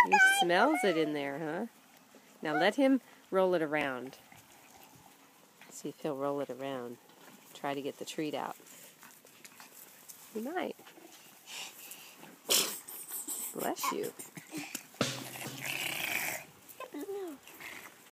He smells it in there, huh? Now let him roll it around. See if he'll roll it around. Try to get the treat out. He might. Bless you.